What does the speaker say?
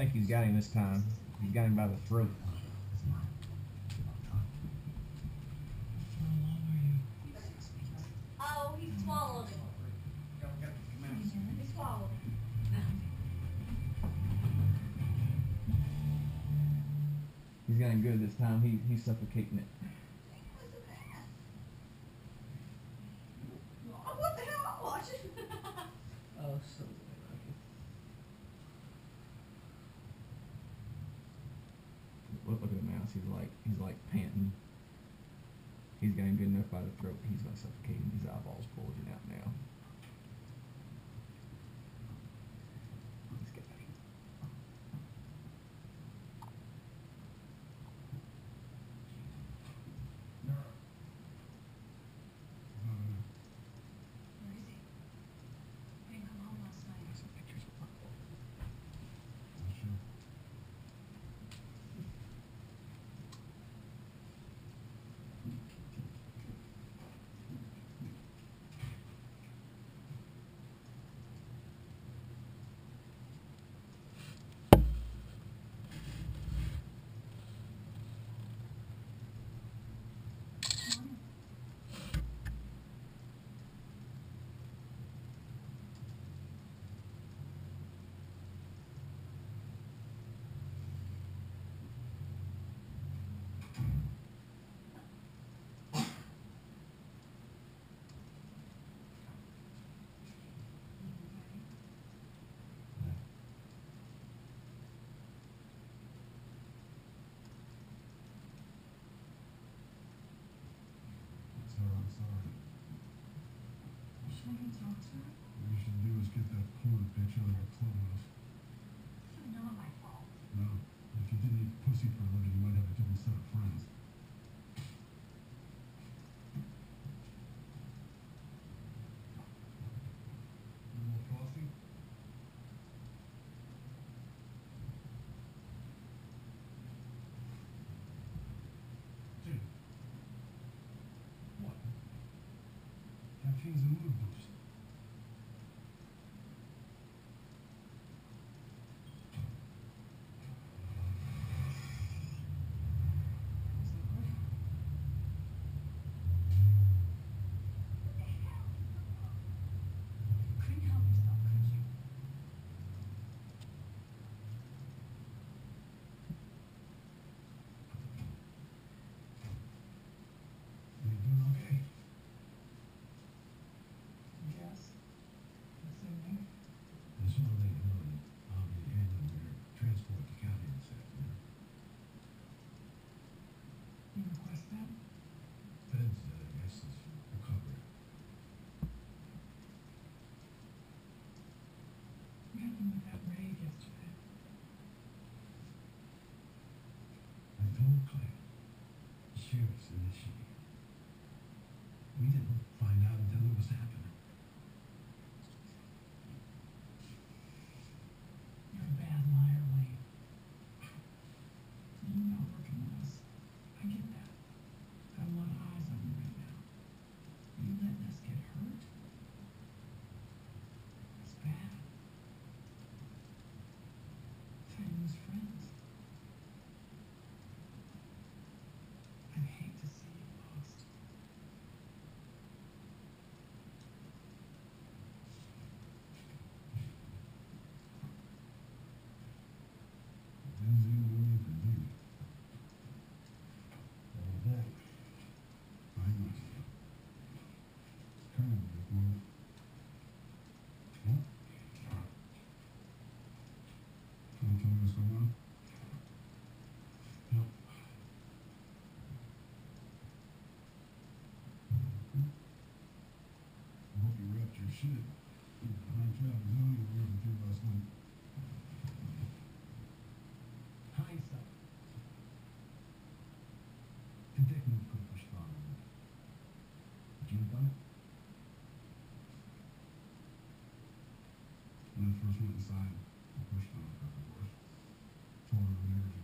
think he's got him this time. He's got him by the throat. Oh, he swallowed it. He swallowed it. He's got him good this time. He's suffocating it. Oh, what the hell? I'm watching. Oh, so lucky. Look at the mouse. He's like panting. He's got him good enough by the throat. He's gonna suffocate him. His eyeballs bulging out now. He's got him. Where is he? He didn't come home last night. Some pictures of Purple. I'm sorry. Should I go talk to her? What you should do is get that porn bitch out of our clubhouse. It's not my fault. No, if you didn't eat pussy for a living, you might have a different set of friends. You want coffee? Dude. What? Caffeine's a mood boost. Couldn't help yourself, could you? Are you doing okay? Yes. Assuming. I just want to let you know that I'll be handling your transport to county this afternoon. You request that? Fed's, guess, is recovered. What happened with that raid yesterday? I told Claire. The sheriff's initiated. We didn't find out until it was happening. You're a bad liar, Wayne. You're not working with us. I get that. Got a lot of eyes on you right now. You letting us get hurt? It's bad. It's how you lose friends. I'd hate to see you lost. Busy morning for me. All that. I must have. Kind of a big move. What? Can you tell me what's going on? No. I hope you wrapped your shit. Time travel zone you were working through last night. Hindsight. The dick move could push strong on me. Would you have done it? When I first went inside, I pushed on her, of course. Told her to marry